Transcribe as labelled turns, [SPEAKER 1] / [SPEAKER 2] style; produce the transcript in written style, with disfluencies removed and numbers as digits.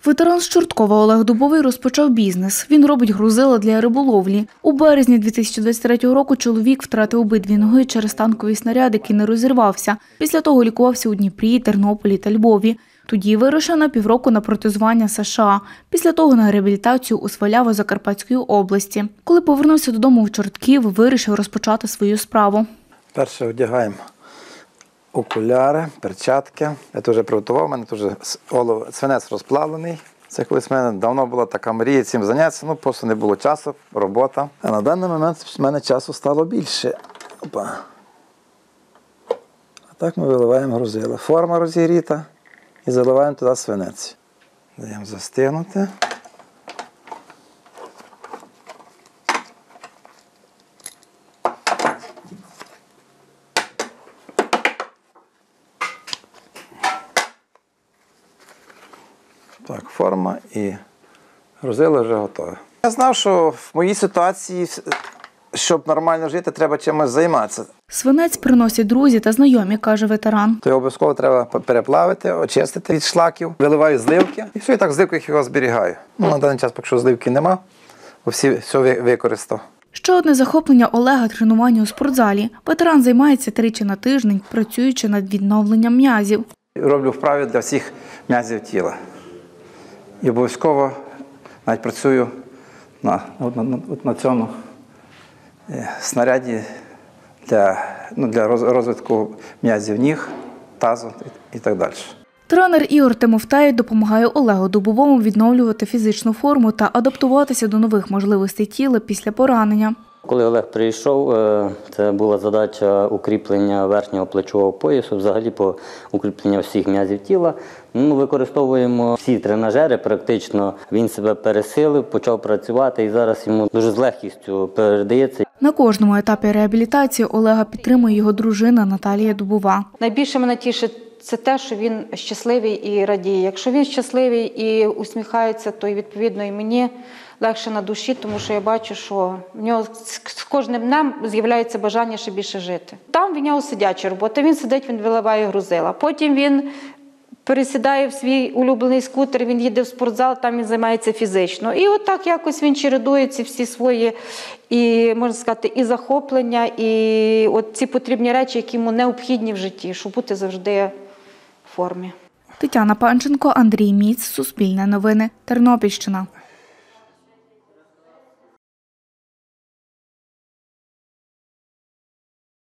[SPEAKER 1] Ветеран з Чорткова Олег Дубовий розпочав бізнес. Він робить грузила для риболовлі. У березні 2023 року чоловік втратив обидві ноги через танковий снаряд, який не розірвався. Після того лікувався у Дніпрі, Тернополі та Львові. Тоді вирушив на півроку на протезування США. Після того на реабілітацію у Сваляво-Закарпатської області. Коли повернувся додому в Чортків, вирішив розпочати свою справу.
[SPEAKER 2] Перше одягаємо окуляри, перчатки. Я вже приготував, у мене свинець розплавлений. Це колись в мене давно була така мрія цим зайнятися, просто не було часу, робота. А на даний момент в мене часу стало більше. Опа. А так ми виливаємо грузила. Форма розігріта і заливаємо туди свинець. Даємо застигнути. Так, форма і грузило вже готове. Я знав, що в моїй ситуації, щоб нормально жити, треба чимось займатися.
[SPEAKER 1] Свинець приносять друзі та знайомі, каже ветеран.
[SPEAKER 2] То його обов'язково треба переплавити, очистити від шлаків, виливаю зливки і все, і так в зливках його зберігаю. На даний час, поки що зливки нема, бо все використав.
[SPEAKER 1] Ще одне захоплення Олега – тренування у спортзалі. Ветеран займається 3 рази на тиждень, працюючи над відновленням м'язів.
[SPEAKER 2] Роблю вправи для всіх м'язів тіла. І обов'язково навіть працюю на цьому снаряді для розвитку м'язів ніг, тазу і так далі.
[SPEAKER 1] Тренер Ігор Тимофтаєв допомагає Олегу Дубовому відновлювати фізичну форму та адаптуватися до нових можливостей тіла після поранення.
[SPEAKER 3] Коли Олег прийшов, це була задача укріплення верхнього плечового поясу, взагалі по укріпленню всіх м'язів тіла. Ми використовуємо всі тренажери, практично він себе пересилив, почав працювати і зараз йому дуже з легкістю передається.
[SPEAKER 1] На кожному етапі реабілітації Олега підтримує його дружина Наталія Дубова.
[SPEAKER 4] Найбільше мене тішить це те, що він щасливий і радіє. Якщо він щасливий і усміхається, то відповідно і мені легше на душі, тому що я бачу, що в нього з кожним днем з'являється бажання ще більше жити. Там в нього сидяча робота, він сидить, він виливає грузила. Потім він пересідає в свій улюблений скутер, він їде в спортзал, там він займається фізично. І отак якось він чередує ці всі свої, і, можна сказати, і захоплення, і от ці потрібні речі, які йому необхідні в житті, щоб бути завжди в формі.
[SPEAKER 1] Тетяна Панченко, Андрій Міц, Суспільне новини, Тернопільщина.